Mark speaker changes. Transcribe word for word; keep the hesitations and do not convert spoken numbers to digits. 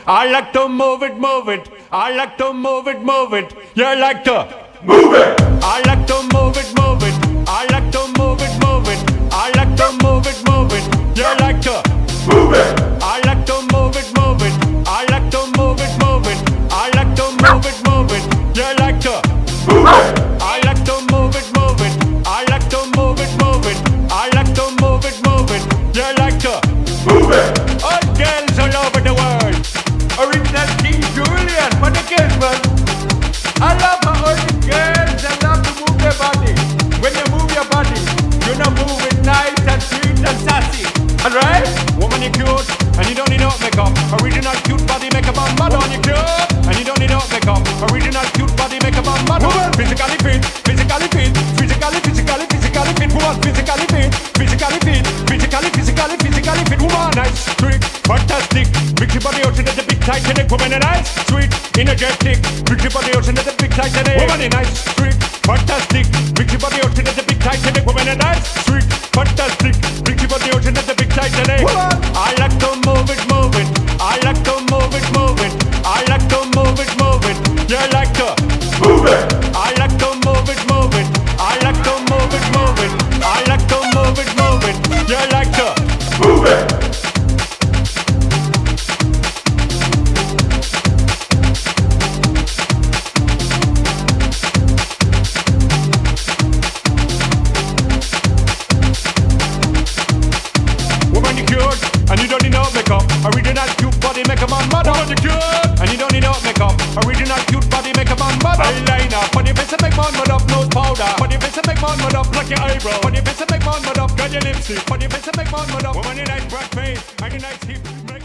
Speaker 1: I like to move it, move it. I like to move it, move it. You like to
Speaker 2: Move it!
Speaker 1: I like to move it, move it. I like to move it, move it. I like to move it, move it. You like to
Speaker 2: Move it!
Speaker 1: I like to move it, move it. I like to move it, move it. I like to move it, move it. You like to
Speaker 2: Move it!
Speaker 1: I like to move it, move it. I like to move it, move it. I like to move it, move it. You like to
Speaker 2: Move it!
Speaker 1: all girls all over the world.
Speaker 3: Original King Julian, for the kids, man. I love my all the girls that love to move their body. When you move your body, you know move it nice and sweet and sassy. Alright?
Speaker 1: Woman, you cute, and you don't need no makeup. Original cute body makeup on mad on you cute, and you don't need no makeup. Original cute body makeup on mad on. Physically fit, physically fit, physically, physically, physically fit. Woman, physically fit, physically fit, physically, physically, physically fit. Woman, nice, sweet, fantastic. Big body ocean at the big Titanic. Woman, nice, sweet, energetic. Big body ocean at the big Titanic. Woman, nice, sweet, fantastic. Big body ocean at the big Titanic. Woman, nice, sweet, fantastic. Big body ocean at the big Titanic. I like to move it, move it. I like to move it, move it. I like to move it, move it. You like to
Speaker 2: Move it!
Speaker 1: I like to move it, move it. I like to move it, move it. I like to move it, move it. You like to
Speaker 2: Move it!
Speaker 1: woman you cute, and you don't need no makeup. Original cute body makeup on mad. Woman you cute, and you don't need no makeup. Original cute body makeup on mad. Eyeliner, on your face and make man mud up. Nose powder, on your face and make man mud up. Like your eyebrow, on your face and make man mud up. Got your lipstick, on your face and make man mud up. Woman you nice broad face, and you nice hip.